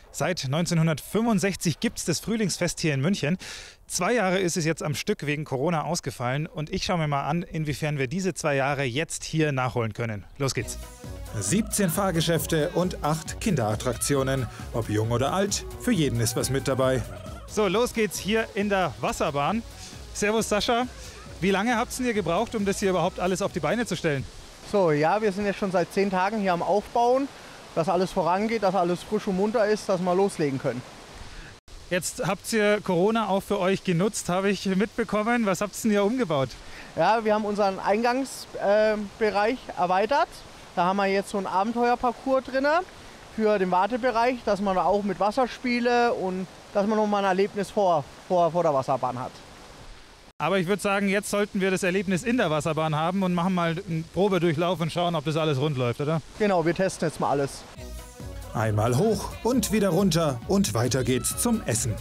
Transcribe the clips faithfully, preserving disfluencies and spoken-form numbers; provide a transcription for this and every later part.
Seit neunzehnhundertfünfundsechzig gibt es das Frühlingsfest hier in München. Zwei Jahre ist es jetzt am Stück wegen Corona ausgefallen und ich schaue mir mal an, inwiefern wir diese zwei Jahre jetzt hier nachholen können. Los geht's! siebzehn Fahrgeschäfte und acht Kinderattraktionen. Ob jung oder alt, für jeden ist was mit dabei. So, los geht's hier in der Wasserbahn. Servus Sascha, wie lange habt ihr gebraucht, um das hier überhaupt alles auf die Beine zu stellen? So, ja, wir sind jetzt schon seit zehn Tagen hier am Aufbauen, dass alles vorangeht, dass alles frisch und munter ist, dass wir loslegen können. Jetzt habt ihr Corona auch für euch genutzt, habe ich mitbekommen. Was habt ihr denn hier umgebaut? Ja, wir haben unseren Eingangsbereich äh, erweitert. Da haben wir jetzt so einen Abenteuerparcours drin für den Wartebereich, dass man da auch mit Wasserspiele und dass man nochmal ein Erlebnis vor, vor, vor der Wasserbahn hat. Aber ich würde sagen, jetzt sollten wir das Erlebnis in der Wasserbahn haben und machen mal einen Probedurchlauf und schauen, ob das alles rund läuft, oder? Genau, wir testen jetzt mal alles. Einmal hoch und wieder runter und weiter geht's zum Essen.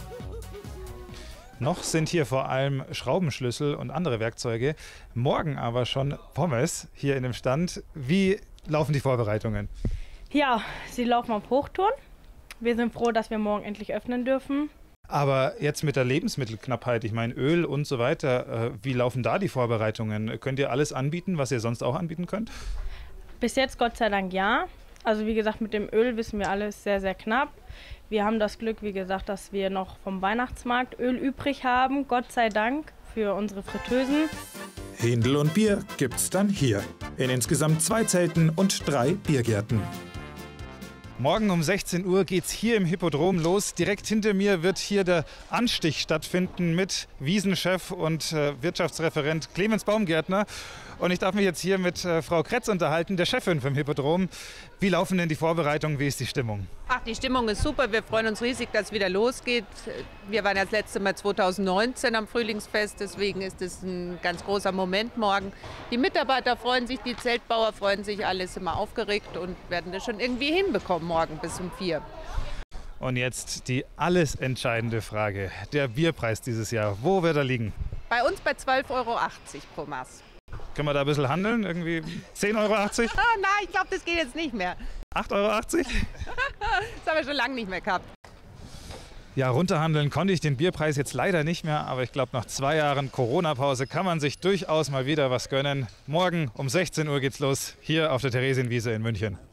Noch sind hier vor allem Schraubenschlüssel und andere Werkzeuge. Morgen aber schon Pommes hier in dem Stand. Wie laufen die Vorbereitungen? Ja, sie laufen auf Hochtouren. Wir sind froh, dass wir morgen endlich öffnen dürfen. Aber jetzt mit der Lebensmittelknappheit, ich meine Öl und so weiter, wie laufen da die Vorbereitungen? Könnt ihr alles anbieten, was ihr sonst auch anbieten könnt? Bis jetzt Gott sei Dank ja. Also wie gesagt, mit dem Öl wissen wir alles sehr, sehr knapp. Wir haben das Glück, wie gesagt, dass wir noch vom Weihnachtsmarkt Öl übrig haben. Gott sei Dank für unsere Fritteusen. Händel und Bier gibt's dann hier. In insgesamt zwei Zelten und drei Biergärten. Morgen um sechzehn Uhr geht's hier im Hippodrom los. Direkt hinter mir wird hier der Anstich stattfinden mit Wiesenchef und äh, Wirtschaftsreferent Clemens Baumgärtner. Und ich darf mich jetzt hier mit äh, Frau Kretz unterhalten, der Chefin vom Hippodrom. Wie laufen denn die Vorbereitungen? Wie ist die Stimmung? Ach, die Stimmung ist super. Wir freuen uns riesig, dass es wieder losgeht. Wir waren ja das letzte Mal zweitausendneunzehn am Frühlingsfest. Deswegen ist es ein ganz großer Moment morgen. Die Mitarbeiter freuen sich, die Zeltbauer freuen sich, alle sind immer aufgeregt und werden das schon irgendwie hinbekommen morgen bis um vier. Und jetzt die alles entscheidende Frage. Der Bierpreis dieses Jahr, wo wird er liegen? Bei uns bei zwölf Euro achtzig pro Maß. Können wir da ein bisschen handeln? Irgendwie zehn Euro achtzig? Ah, nein, ich glaube, das geht jetzt nicht mehr. acht Euro achtzig? Das haben wir schon lange nicht mehr gehabt. Ja, runterhandeln konnte ich den Bierpreis jetzt leider nicht mehr, aber ich glaube, nach zwei Jahren Corona-Pause kann man sich durchaus mal wieder was gönnen. Morgen um sechzehn Uhr geht's los, hier auf der Theresienwiese in München.